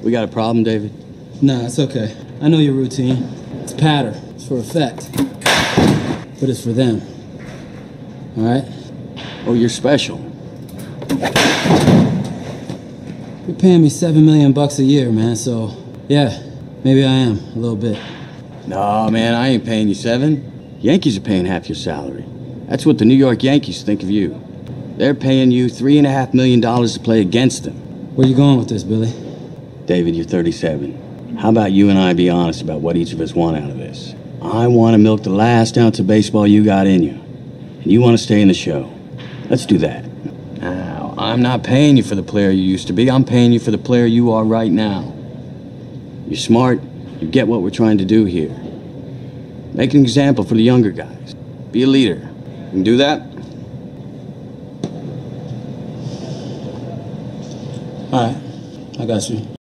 We got a problem, David? Nah, it's okay. I know your routine. It's patter. It's for effect. But it's for them. All right? Oh, you're special. You're paying me $7 million a year, man, so yeah, maybe I am, a little bit. No, man, I ain't paying you 7. Yankees are paying half your salary. That's what the New York Yankees think of you. They're paying you $3.5 million to play against them. Where you going with this, Billy? David, you're 37. How about you and I be honest about what each of us want out of this? I want to milk the last ounce of baseball you got in you. And you want to stay in the show. Let's do that. Now, I'm not paying you for the player you used to be. I'm paying you for the player you are right now. You're smart. You get what we're trying to do here. Make an example for the younger guys. Be a leader. You can do that? All right, I got you.